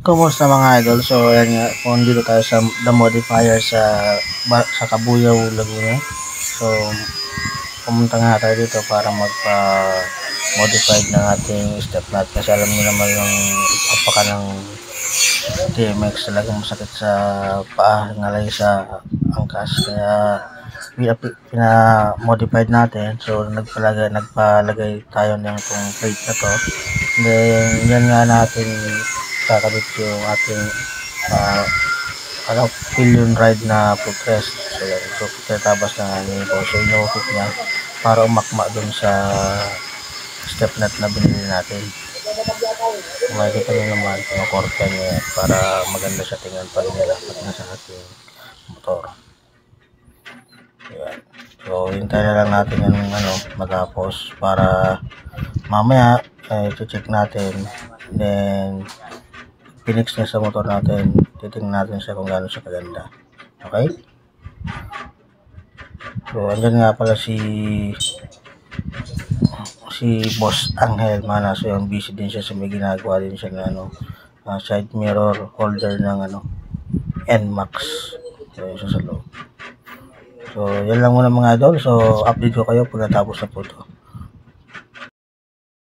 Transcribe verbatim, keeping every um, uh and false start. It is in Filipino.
Kumusta mga idol? So, ayan nga, kung dito tayo sa The Modifier sa, sa Kabuyaw, Laguna. So, pumunta nga tayo dito para magpa-modified ng ating step nut. Kasi alam niyo naman yung apaka ng T M X talagang masakit sa paa, ngalay sa angkas. Kaya, pina-modified natin. So, nagpalagay, nagpalagay tayo ng itong plate na to. Then, yan nga natin kakabit yung ating uh, ano, pillion ride na footrest. So, yan. So, tatabas na nga niya ito. So, inuukit niya para umakma dun sa step nut na binili natin. Makikita nyo naman yung korte niya para maganda siya tingnan pag nilapit na sa ating motor. Yan. So, hintayin na lang natin yung ano, matapos para mamaya ay check natin. Then, pinix niya sa motor natin, titingnan natin siya kung gaano siya kaganda. Okay? So, andyan nga pala si si Boss Angel Mana. So, yung busy din siya sa may ginagawa din siya na ano, uh, side mirror holder ng ano, N MAX. So, yun siya sa loob. So, yan lang muna mga idol. So, update ko kayo pag natapos na po ito.